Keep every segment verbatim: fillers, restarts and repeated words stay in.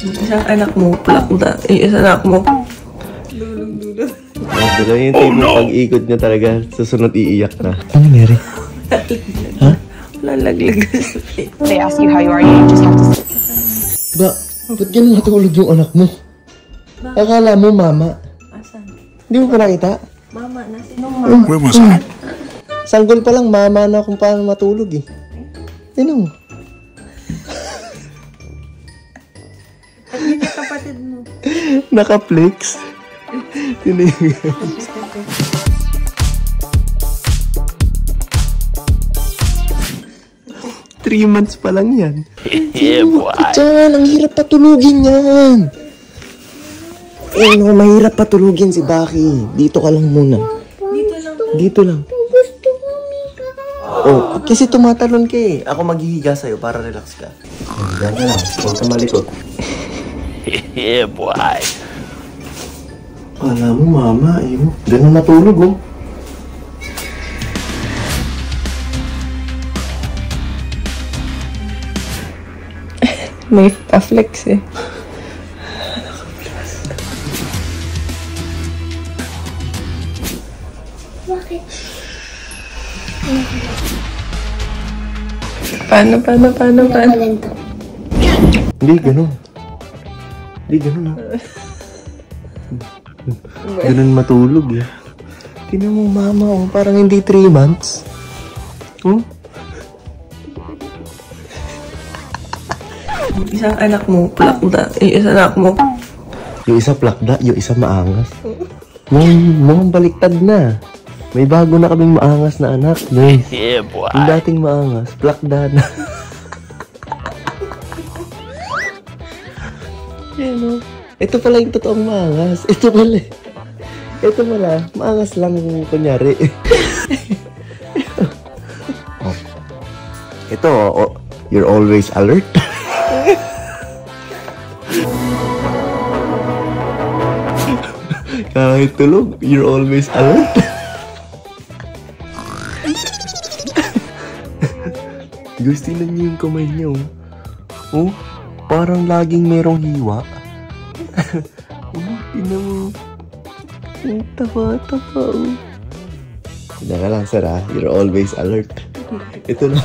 Isang anak mo, plakda. Yung isang anak mo. Dulong-dulong. Dito yung tipo pag-ikot niya talaga, susunod iiyak na. Ano nangyari? Ha? Lalaglag. They ask you how you are, you just have to say. Ba, ba't ganun natulog yung anak mo? Akala mo mama. Asan? Hindi mo pa nakita? Mama, nasa nung mama. Where was I? Sanggol pa lang mama na kung paano matulog eh. Ano? At yun yung kapatid mo. Naka-flex. Yun na yung... Three months pa lang yan. Yeah, boy. Diyan, ang hirap patulugin yan. Eh, no, mahirap patulugin si Baki. Dito ka lang muna. Dito lang. Dito lang. Oh, kasi tumatalon ka eh. Ako maghihiga sa'yo para relax ka. Diyan ka lang. Huwag ka malikot. Yeah, boy. Kala mo, mama, eh. Ganun natulog, oh. May pa-flex eh. Bakit? Paano, paano, paano, paano? Talento. Hindi, ganun. Hindi, ganun, ha. Ganun matulog, eh. Tingnan mo, mama, oh. Parang hindi three months. Hmm? Isang anak mo, plakda. Yung isang anak mo. Yung isa plakda, yung isa maangas. Mukhang, mukhang baliktad na. May bago na kaming maangas na anak. Guys, Yeah, boy. yung dating maangas, plakda na. Yan, oh. Ito pala yung totoong maangas. Ito pala. Ito pala, maangas lang kunyari. Oh. Ito, oh, you're always alert. Kahit tulog, you're always alert. Guys, tingnan niyo yung kamay niyo. Oh, parang laging merong hiwa. Oh, tingnan mo. Ang taba-taba, oh. Tingnan ka lang, sir, ha? You're always alert. Ito na.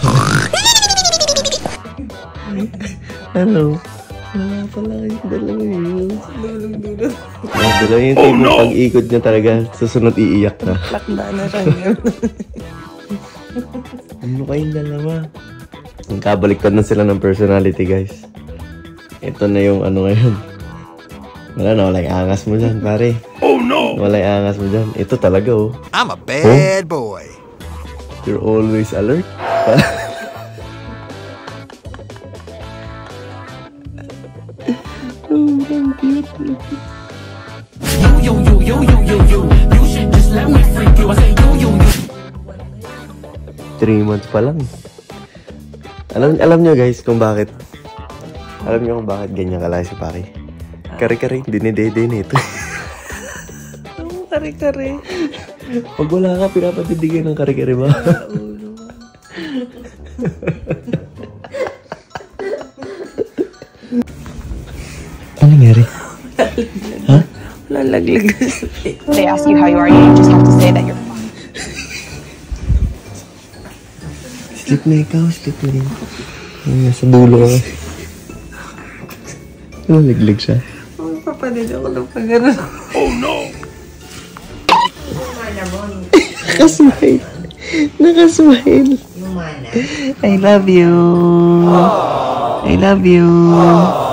Ano? Wala pala kayo dalawa yun. Dulong-dulong. Dalawa yung tipo pag-ikot niya talaga, susunod iiyak na. Plakda na rin yun. Ano kayong dalawa? Nagkabaliktad na sila ng personality, guys. Ito na yung ano ngayon. Wala na, wala yung angas mo dyan, pare. Oh no! Wala yung angas mo dyan. Ito talaga, oh. I'm a bad boy. You're always alert. Oh, ang cute. Yo, yo, yo, yo, yo, yo, yo. You should just let me freak you. I say yo, yo, yo. Three months pa lang. Alam, alam nyo, guys, kung bakit. Alam nyo kung bakit ganyan kalaki si Paki. Kari-kari, dinidede na ito. Oo, kare-kare. Pag wala ka, pinapatindigan ng kari-kari ba? Ulo. Ano nangyari? Ha? Lalaglag. They ask you how you are, you just have to say that you're fine. Sleep na ikaw, sleep na rin. Ay, nasa dulo ka. Nalaglag siya. Oh, papanin ako ng pag-ano. Oh no! Nakasmile. Nakasmile. I love you. I love you.